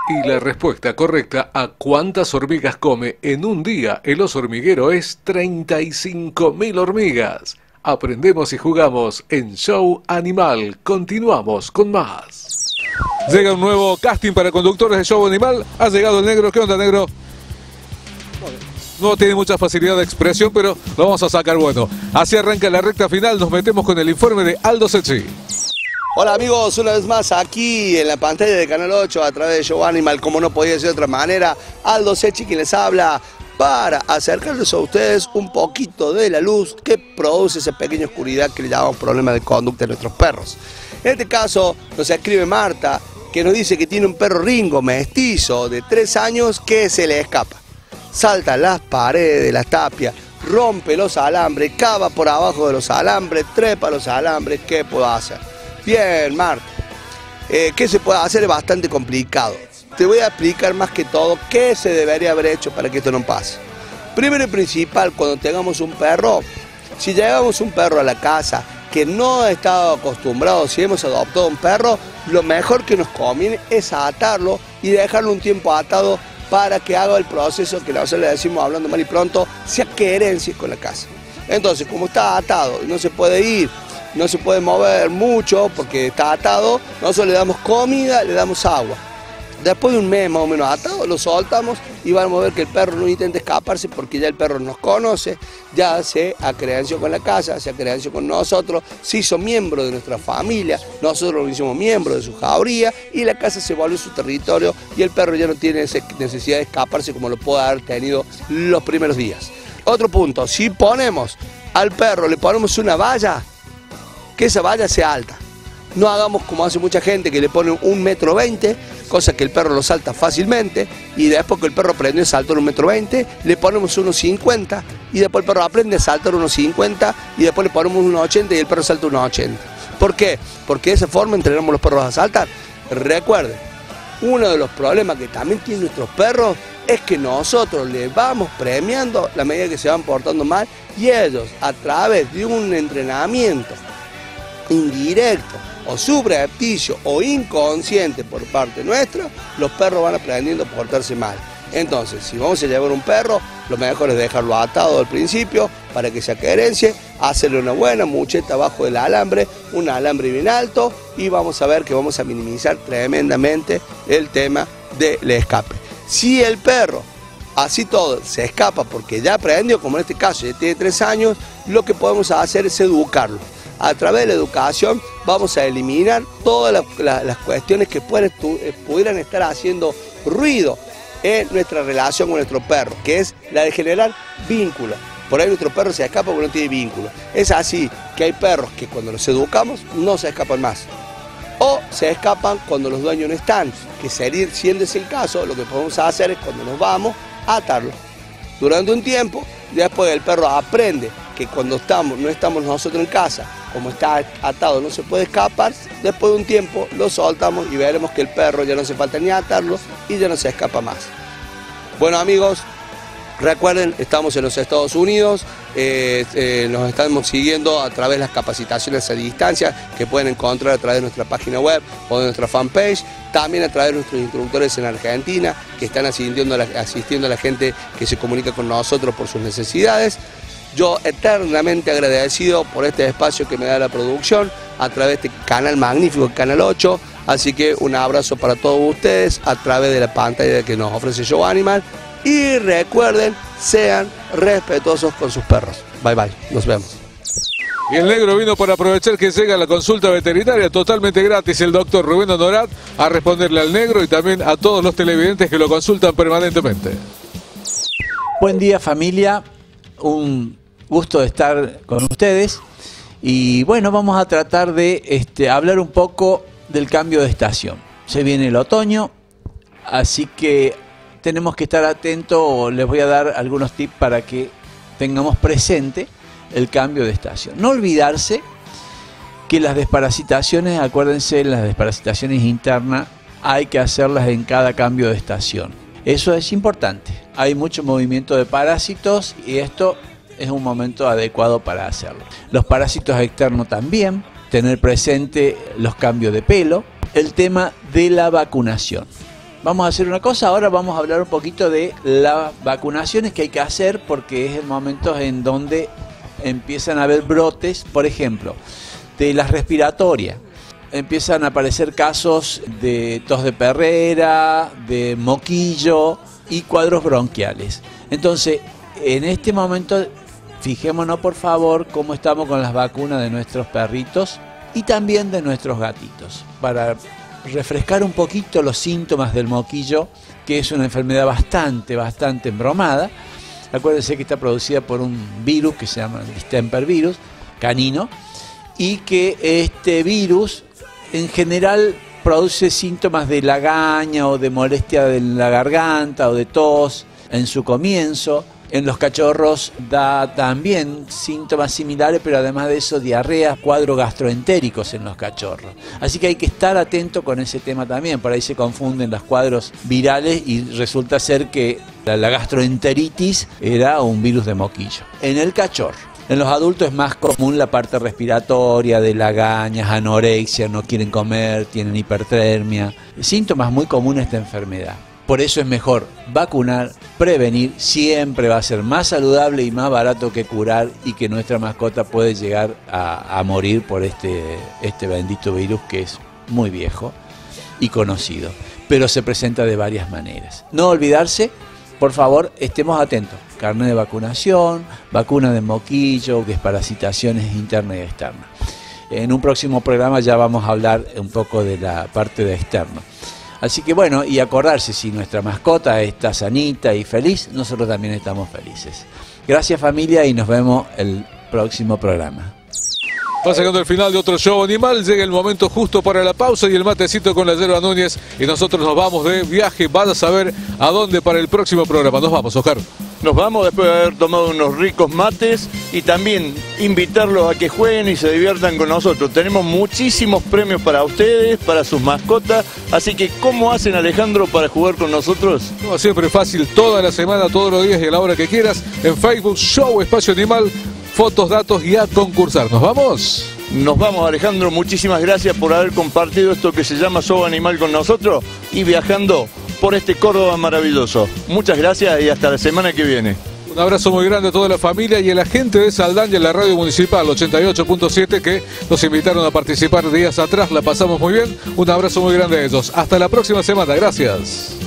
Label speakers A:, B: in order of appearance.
A: Y la respuesta correcta a cuántas hormigas come en un día el oso hormiguero es 35.000 hormigas. Aprendemos y jugamos en Show Animal. Continuamos con más. Llega un nuevo casting para conductores de Show Animal. Ha llegado el negro. ¿Qué onda, negro? No tiene mucha facilidad de expresión, pero lo vamos a sacar bueno. Así arranca la recta final. Nos metemos con el informe de Aldo Secchi.
B: Hola amigos, una vez más aquí en la pantalla de Canal 8 a través de Show Animal, como no podía ser de otra manera, Aldo Secchi quien les habla para acercarles a ustedes un poquito de la luz que produce esa pequeña oscuridad que le llamamos problema de conducta de nuestros perros. En este caso nos escribe Marta, que nos dice que tiene un perro Ringo mestizo de 3 años que se le escapa. Salta las paredes de las tapias, rompe los alambres, cava por abajo de los alambres, trepa los alambres. ¿Qué puedo hacer? Bien, Marta, ¿qué se puede hacer? Es bastante complicado. Te voy a explicar más que todo qué se debería haber hecho para que esto no pase. Primero y principal, cuando tengamos un perro, si llevamos un perro a la casa que no ha estado acostumbrado, si hemos adoptado un perro, lo mejor que nos conviene es atarlo y dejarlo un tiempo atado para que haga el proceso que nosotros le decimos, hablando mal y pronto, sea querencia con la casa. Entonces, como está atado y no se puede ir, no se puede mover mucho porque está atado, nosotros le damos comida, le damos agua. Después de un mes más o menos atado, lo soltamos y vamos a ver que el perro no intenta escaparse porque ya el perro nos conoce, ya se acredenció con la casa, se acredenció con nosotros, se hizo miembro de nuestra familia, nosotros lo hicimos miembro de su jauría y la casa se volvió su territorio y el perro ya no tiene esa necesidad de escaparse como lo puede haber tenido los primeros días. Otro punto, si ponemos al perro, le ponemos una valla, que esa valla sea alta. No hagamos como hace mucha gente que le pone 1,20 m, cosa que el perro lo salta fácilmente, y después que el perro aprendió a saltar 1,20 m, le ponemos 1,50 m, y después el perro aprende a saltar 1,50 m, y después le ponemos 1,80 m y el perro salta 1,80 m. ¿Por qué? Porque de esa forma entrenamos los perros a saltar. Recuerden, uno de los problemas que también tienen nuestros perros es que nosotros les vamos premiando la medida que se van portando mal, y ellos, a través de un entrenamiento indirecto o subrepticio o inconsciente por parte nuestra, los perros van aprendiendo a portarse mal. Entonces, si vamos a llevar un perro, lo mejor es dejarlo atado al principio para que se querencie, hacerle una buena mucheta abajo del alambre, un alambre bien alto, y vamos a ver que vamos a minimizar tremendamente el tema del escape. Si el perro, así todo, se escapa porque ya aprendió, como en este caso ya tiene 3 años, lo que podemos hacer es educarlo. A través de la educación vamos a eliminar todas las cuestiones que pudieran estar haciendo ruido en nuestra relación con nuestro perro, que es la de generar vínculo. Por ahí nuestro perro se escapa porque no tiene vínculo. Es así que hay perros que cuando los educamos no se escapan más. O se escapan cuando los dueños no están, que siendo ese el caso, lo que podemos hacer es cuando nos vamos, atarlo. Durante un tiempo, después el perro aprende que cuando no estamos nosotros en casa, como está atado no se puede escapar, después de un tiempo lo soltamos y veremos que el perro ya no hace falta ni atarlo y ya no se escapa más. Bueno amigos, recuerden, estamos en los Estados Unidos, nos estamos siguiendo a través de las capacitaciones a distancia que pueden encontrar a través de nuestra página web o de nuestra fanpage, también a través de nuestros instructores en Argentina que están asistiendo a la gente que se comunica con nosotros por sus necesidades. Yo eternamente agradecido por este espacio que me da la producción a través de este canal magnífico, Canal 8, así que un abrazo para todos ustedes a través de la pantalla que nos ofrece Show Animal y recuerden, sean respetuosos con sus perros. Bye bye, nos vemos.
A: Y el negro vino para aprovechar que llega la consulta veterinaria totalmente gratis el doctor Rubén Honorat a responderle al negro y también a todos los televidentes que lo consultan permanentemente.
C: Buen día familia, un gusto de estar con ustedes y bueno, vamos a tratar de hablar un poco del cambio de estación. Se viene el otoño, así que tenemos que estar atentos, les voy a dar algunos tips para que tengamos presente el cambio de estación. No olvidarse que las desparasitaciones, acuérdense, las desparasitaciones internas hay que hacerlas en cada cambio de estación. Eso es importante. Hay mucho movimiento de parásitos y esto es un momento adecuado para hacerlo. Los parásitos externos también, tener presente los cambios de pelo, el tema de la vacunación. Vamos a hacer una cosa, ahora vamos a hablar un poquito de las vacunaciones que hay que hacer, porque es el momento en donde empiezan a haber brotes, por ejemplo, de las respiratorias. Empiezan a aparecer casos de tos de perrera, de moquillo y cuadros bronquiales. Entonces, en este momento, fijémonos por favor cómo estamos con las vacunas de nuestros perritos y también de nuestros gatitos, para refrescar un poquito los síntomas del moquillo, que es una enfermedad bastante embromada. Acuérdense que está producida por un virus que se llama el distemper virus canino, y que este virus en general produce síntomas de lagaña o de molestia de la garganta o de tos en su comienzo. En los cachorros da también síntomas similares, pero además de eso diarrea, cuadros gastroentéricos en los cachorros. Así que hay que estar atento con ese tema también, por ahí se confunden los cuadros virales y resulta ser que la gastroenteritis era un virus de moquillo. En el cachorro. En los adultos es más común la parte respiratoria, de lagañas, anorexia, no quieren comer, tienen hipertermia. Síntomas muy comunes de esta enfermedad. Por eso es mejor vacunar, prevenir, siempre va a ser más saludable y más barato que curar, y que nuestra mascota puede llegar a morir por este bendito virus que es muy viejo y conocido, pero se presenta de varias maneras. No olvidarse, por favor, estemos atentos. Carnet de vacunación, vacuna de moquillo, desparasitaciones internas y externas. En un próximo programa ya vamos a hablar un poco de la parte de externo. Así que bueno, y acordarse, si nuestra mascota está sanita y feliz, nosotros también estamos felices. Gracias familia, y nos vemos el próximo programa.
A: Va sacando el final de otro show animal, llega el momento justo para la pausa y el matecito con la Yerba Núñez, y nosotros nos vamos de viaje, van a saber a dónde para el próximo programa. Nos vamos, Oscar.
D: Nos vamos después de haber tomado unos ricos mates, y también invitarlos a que jueguen y se diviertan con nosotros. Tenemos muchísimos premios para ustedes, para sus mascotas, así que ¿cómo hacen, Alejandro, para jugar con nosotros?
A: Como siempre, fácil, toda la semana, todos los días y a la hora que quieras, en Facebook, Show Espacio Animal, fotos, datos y a concursar. ¿Nos vamos?
D: Nos vamos, Alejandro, muchísimas gracias por haber compartido esto que se llama Show Animal con nosotros y viajando por este Córdoba maravilloso. Muchas gracias y hasta la semana que viene.
A: Un abrazo muy grande a toda la familia y a la gente de Saldaña en la radio municipal 88.7 que nos invitaron a participar días atrás. La pasamos muy bien. Un abrazo muy grande a ellos. Hasta la próxima semana. Gracias.